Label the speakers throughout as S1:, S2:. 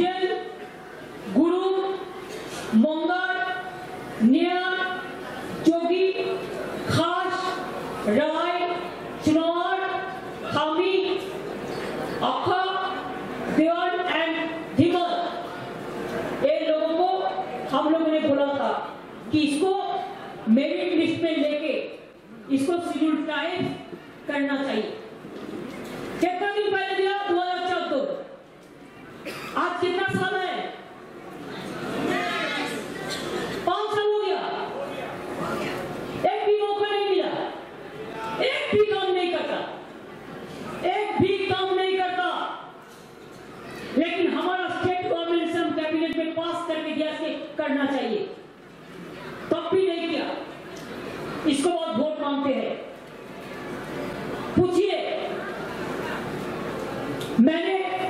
S1: उज्जैन, गुरु, मंगल, निया, जोगी, खास, राय, चिनौर, खामी, अखा, देवन एंड धीमल, ये लोगों को हम लोगों ने बोला था कि इसको मेरिट लिस्ट में लेके इसको शेड्यूल ट्राइब करना चाहिए। कितना दिन पहले दिया? 2014। आज कितना साल है? 5 साल हो गया। एक भी मौका नहीं मिला, एक भी काम नहीं करता, एक भी काम नहीं करता। लेकिन हमारा स्टेट गवर्नमेंट से हम कैबिनेट में पास करके दिया से करना चाहिए, तब भी नहीं किया। इसको बहुत वोट मांगते हैं। पूछिए, मैंने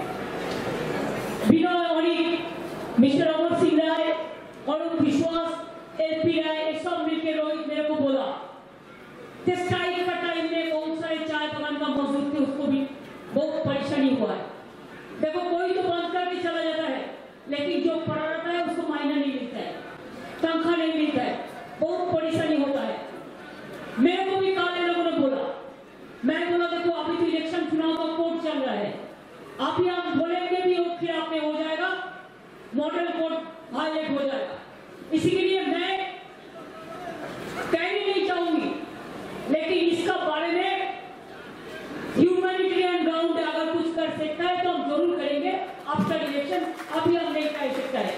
S1: बिना और मिस्टर अमर सिंह राय और विश्वास एलपी राय सब मिलकर रोहित मेरे को बोला कि स्ट्राइक का टाइम में बहुत सारे चाय बगान का मजदूर थे, उसको भी बहुत परेशानी हुआ है। देखो, कोई तो बंद करके चला जाता है, लेकिन जो पड़ा रहता है उसको मायना नहीं मिलता है, तनख्वाह नहीं मिलता है, बहुत परेशानी होता है। मेरे को भी काले लोगों ने बोला, मैं बोला देखो अभी तो इलेक्शन चुनाव का कोड चल रहा है, अभी हम बोलेंगे भी फिर आप में हो जाएगा, मॉडल कोड वायलेट हो जाएगा। इसी के लिए मैं कहने नहीं चाहूंगी, लेकिन इसका बारे में ह्यूमैनिटेरियन ग्राउंड अगर कुछ कर सकता है तो हम जरूर करेंगे आफ्टर इलेक्शन। अभी हम नहीं कर सकता है।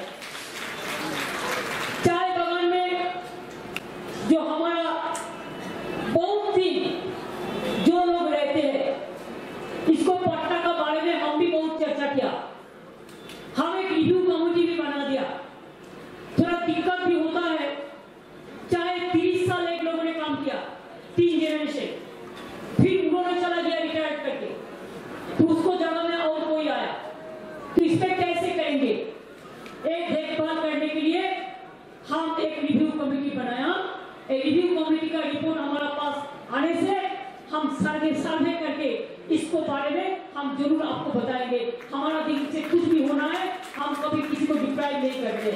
S1: चाय बगान में जो हमारा बहुत दिन जो लोग रहते हैं, इसको पट्टा का बारे में हम भी बहुत चर्चा किया। हम एक रिव्यू कमेटी भी बना दिया। थोड़ा दिक्कत भी होता है, चाहे 30 साल एक लोगों ने काम किया, 3 जनरेशन, फिर उन्होंने चला गया रिटायर करके, तो उसको जगह में और कोई आया, तो इस पे कैसे करेंगे? एक देखभाल करने के लिए हम एक रिव्यू कमेटी बनाया। रिव्यू कमेटी का रिपोर्ट हमारा पास आने से हम सर्वे करके इसको बारे में हम जरूर आपको बताएंगे। हमारा दिल से कुछ भी होना है, हम कभी किसी को डिप्राइव नहीं करते।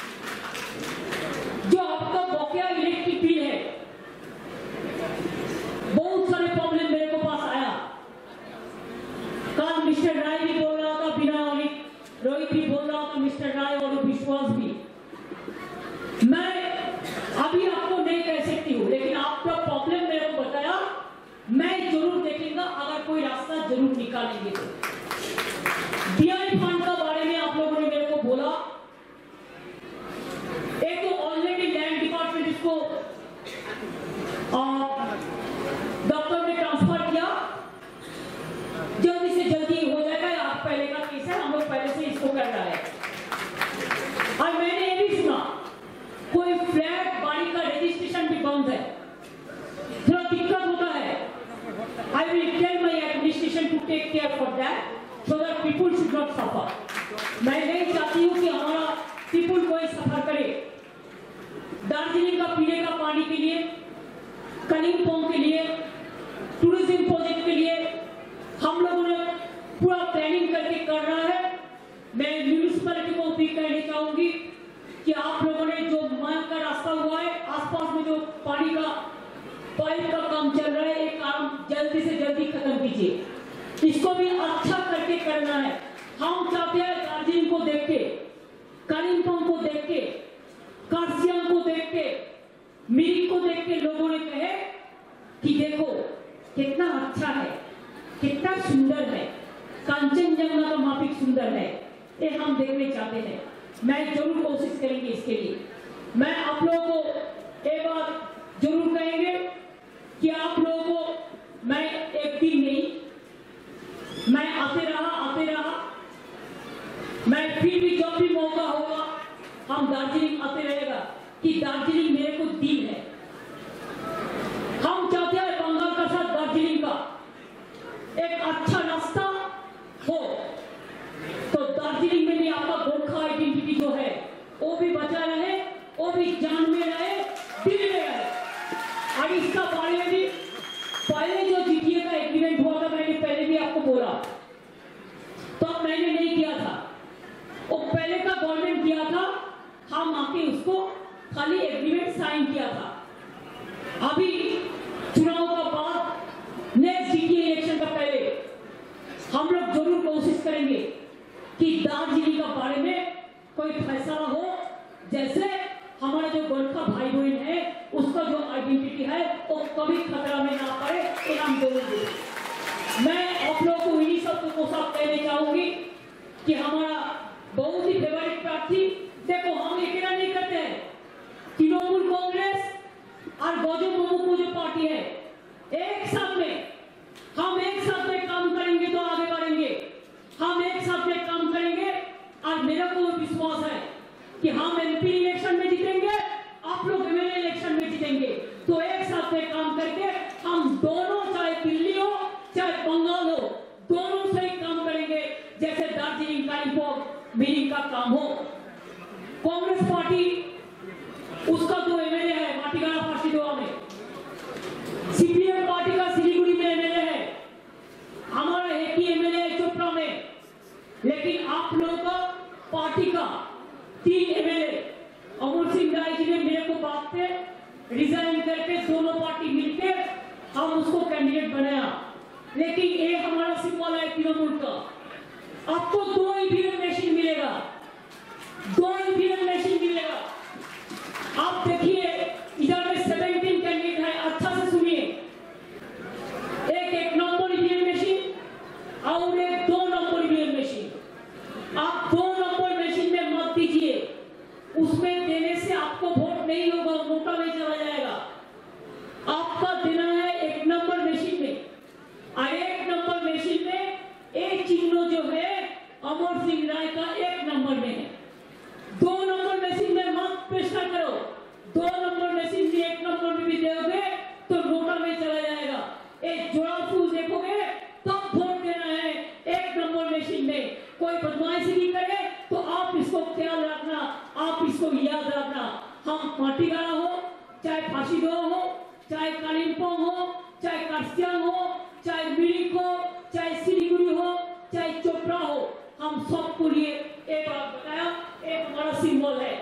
S1: जो आपका बकाया इलेक्ट्रिक बिल है, बहुत सारे प्रॉब्लम मेरे को पास आया। कल मिस्टर राय भी बोल रहा था, बिना और रोहित भी बोल रहा था, मिस्टर राय और विश्वास भी। मैं अभी आपको नहीं कह सकती हूँ, लेकिन आपका प्रॉब्लम मेरे को बताया, मैं जरूर देखेंगे, अगर कोई रास्ता जरूर निकालेंगे तो। डीआई फंड का बारे में आप लोगों ने मेरे को बोला, एक तो ऑलरेडी लैंड डिपार्टमेंट इसको डॉक्टर ने ट्रांसफर किया, जल्दी से जल्दी हो जाएगा। आप पहले का केस है, हम लोग पहले से इसको कर रहा है। और मैंने ये भी सुना कोई फ्लैट गाड़ी का रजिस्ट्रेशन भी बंद है, थोड़ा दिक्कत होता है। I will tell my administration to take care for that, so that people should not suffer. मैं नहीं चाहती हूँ कि हमारा people कोई सफर करे। दार्जिलिंग का पीने का पानी के लिए, कलिम्पोंग के लिए, टूरिज्म प्रोजेक्ट के लिए हम लोगों ने पूरा प्लानिंग करके कर रहा है। मैं म्यूनिसिपैलिटी को भी कहना चाहूंगी कि आप लोगों ने जो मार्ग का रास्ता हुआ है, आसपास में जो पानी का पाइप का काम चल रहा है, एक काम जल्दी से जल्दी खत्म कीजिए। इसको भी अच्छा करके करना है। हम चाहते हैं दार्जिलिंग को देख के, कालिम्पोंग को देख के, कार्सियांग को देख के, मिरिक को देख के लोगों ने कहे कि देखो कितना अच्छा है, कितना सुंदर है, कांचनजंगा का माफिक सुंदर है, ये हम देखने चाहते हैं। मैं जरूर कोशिश करेंगे इसके लिए। मैं आप लोगों को एक बात जरूर कहेंगे कि आप लोगों को मैं एक दिन नहीं, मैं आते रहा, मैं फिर भी जब भी मौका होगा हम दार्जिलिंग आते रहेगा कि दार्जिलिंग मेरे को दिल है। हम चाहते हैं बंगाल का साथ दार्जिलिंग का एक अच्छा रास्ता हो, तो दार्जिलिंग में भी आपका गोरखा आइडेंटिटी जो है वो भी बचा रहे, वो भी जान में रहे, दिल में रहे। और इसका बारे में भी पहले जो जीटीए का एग्रीमेंट हुआ था, मैंने पहले भी आपको बोला, तो मैंने नहीं किया था। गवर्नमेंट किया था, हम आके उसको खाली एग्रीमेंट साइन किया था। अभी चुनाव का बाद नेक्स्ट जीटी इलेक्शन का पहले हम लोग जरूर कोशिश करेंगे कि दार्जिलिंग का बारे में कोई फैसला हो, जैसे हमारे जो गोरखा भाई बहन है उसका जो आइडेंटिटी है वो कभी खतरा में ना पड़े, ये हम जरूर देंगे। मैं आप लोगों को इन्हीं शब्दों को साफ कहने चाहूंगी कि हमारा बहुत ही फेवरेट प्रार्थी, देखो हम अकेला नहीं करते हैं, तृणमूल कांग्रेस और गौजम मुर्मू जो पार्टी है एक साथ में, हम एक साथ में काम करेंगे तो आगे बढ़ेंगे, हम एक साथ में काम करेंगे। और मेरा को विश्वास है कि हम एमपी इलेक्शन में जीतेंगे, आप लोग एमएलए इलेक्शन में जीतेंगे, तो एक साथ में काम करके हम दोनों, चाहे दिल्ली हो चाहे बंगाल हो, दोनों से ही काम करेंगे, जैसे दार्जिलिंग कालिम्पोंग मीटिंग का काम हो। कांग्रेस पार्टी उसका जो एमएलए है माटीगाड़ा फांसीदोआ में, सीपीएम पार्टी का सिलीगुड़ी में एमएलए है, हमारा एक ही एमएलए है चोपड़ा में, लेकिन आप लोगों का पार्टी का 3 एमएलए अमर सिंह राय जी ने मेरे को बात पे रिजाइन करके दोनों पार्टी मिलकर हम उसको कैंडिडेट बनाया, लेकिन ये हमारा सिंबल है तृणमूल का। आपको 2 ईवीएम मशीन मिलेगा, 2 ईवीएम मशीन मिलेगा। आप देखिए इधर में 17 कैंडिडेट है, अच्छा से सुनिए, एक नंबर ईवीएम मशीन और एक 2 नंबर ईवीएम मशीन। आप 2 नंबर मशीन में मत दीजिए, उसमें देने से आपको वोट नहीं होगा, नोटा में चला जाएगा। आपका देना है 1 नंबर मशीन में, और 1 नंबर मशीन में एक चिन्ह जो है अमर सिंह राय का 1 नंबर में है। 2 नंबर मशीन में मत पेशा करो, 2 नंबर मशीन में 1 नंबर में भी दोगे तो नोटा में चला जाएगा। एक जोड़ा फूल देखोगे तब वोट देना है 1 नंबर मशीन में। कोई बदमाशी नहीं करे तो आप इसको ख्याल रखना, आप इसको याद रखना। हम माटीगाड़ा हो चाहे फांसीदोआ हो, चाहे कालिम्पोंग हो, चाहे कार्सियांग हो, चाहे मिरिक हो, चाहे सिलीगुड़ी हो, चाहे चोपड़ा हो, हम सबको लिए एक बात बताया, एक हमारा सिंबल है।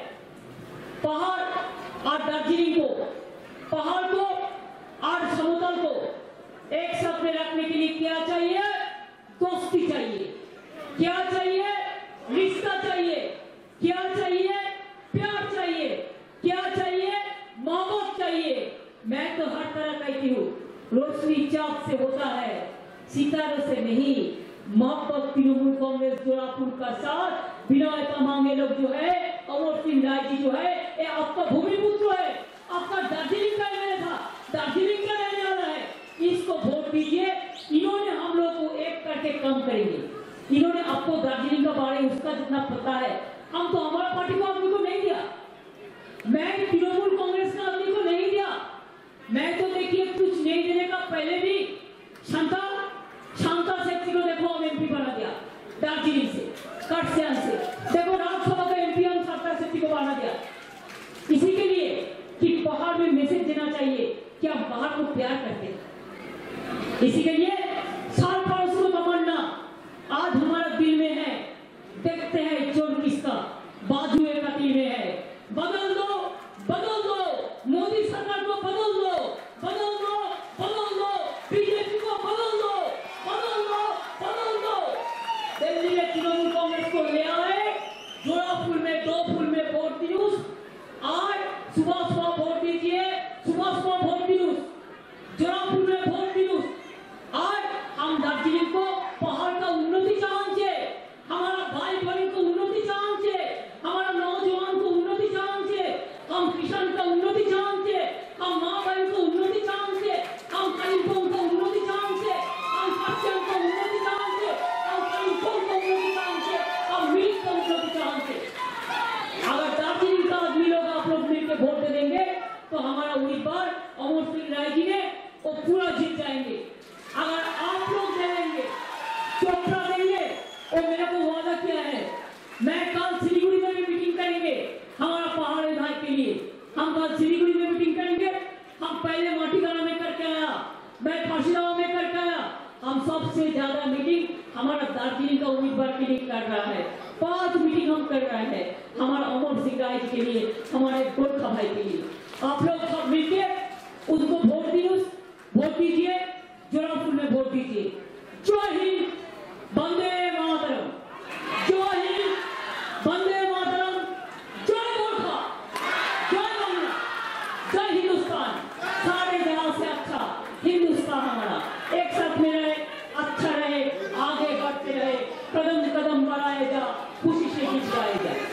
S1: पहाड़ और दार्जिलिंग को, पहाड़ को और समतल को एक साथ में रखने के लिए क्या चाहिए? दोस्ती चाहिए। क्या चाहिए? रिश्ता चाहिए। क्या चाहिए? प्यार चाहिए। क्या चाहिए? मोहब्बत चाहिए। मैं तो हर तरह कहती हूँ, रोशनी चाँद से होता है, सितारों से नहीं। मोहब्बत तृणमूल कांग्रेस जोरापुर का साथ बिना ऐसा मांगे लोग जो है, अमर सिंह राय जी जो है, ये आपका भूमिपुत्र है, आपका दार्जिलिंग का एमएलए था, दार्जिलिंग का रहने वाला है, इसको वोट दीजिए। इन्होंने हम लोग को एक करके काम करेंगे। इन्होंने आपको दार्जिलिंग का बारे उसका जितना पता है, हम तो हमारा पार्टी को आदमी को नहीं दिया, मैं तृणमूल कांग्रेस का आदमी को नहीं दिया। मैं तो देखिए कुछ नहीं देने का पहले भी शांता सेक्सी को देखो हम एमपी बना दिया, दार्जिलिंग से, कार्सियांग से, देखो राज्यसभा का एमपी हम शांता सेक्सी को बना दिया। इसी के लिए कि पहाड़ में मैसेज देना चाहिए कि हम पहाड़ को प्यार करते हैं। इसी के लिए साल पड़ोस को तमन्ना आज हमारा दिल में है, देखते हैं चोर किसका बाजू एक कतील में है। बदल दो मोदी सरकार को, बदल दो बीजेपी को, बदल दो। दिल्ली में तृणमूल कांग्रेस को ले आए, जोड़ा फूल में 2 फूल में वोट दिनुस, आज सुबह वोट दीजिए, सुबह वोट दिनुस, जोड़ा फूल में वोट दिनुस। आज हम दार्जिलिंग को पहाड़ का उन्नति चाहते, हमारा भाई बहन को उन्नति चाहते, हमारा नौजवान को उन्नति चाहते, हम किसान का उन्नति चाहते, हम माँ बहन को उन्नति चाहते, हम कालिम्पोंग का उन्नति चाहते, हम कार्सियांग का उन्नति चाहते, हम कालिम्पोंग का उन्नति चाहते, हम मिरिक का उन्नति चाहते। अगर दार्जिलिंग का आदमी लोग आप लोग मिलकर वोट दे देंगे तो हमारा उम्मीदवार अमर सिंह राय जी ने वो पूरा जीत जाएंगे। अगर आप लोग देंगे, चोपड़ा देंगे, और मेरे को वादा किया है, मैं कल सिलीगुड़ी में भी मीटिंग करेंगे हमारा पहाड़ विभाग के लिए। हम कल सिलीगुड़ी में मीटिंग करेंगे, हम पहले माटीगाड़ा में करके आया, मैं फांसीदोआ में करके आया, हम सबसे ज्यादा मीटिंग हमारा दार्जिलिंग का उम्मीदवार के लिए कर रहा है। 5 मीटिंग हम काम कर रहा है हमारा अमर सिंह राय जी के लिए, हमारे गोरखा भाई के लिए। आप लोग सब मिलकर उनको वोट दीजिए, जोरापुर में वोट दीजिए। जय हिंद, वंदे मातरम। जय हिंद, वंदे मातरम। जय गोरखा, जय बांग्ला, जय हिंदुस्तान। सारे जहां से अच्छा हिंदुस्तान हमारा एक साथ में रहे, अच्छा रहे, आगे बढ़ते रहे, कदम कदम बढ़ाए जा, खुशी से जीत जाए जा।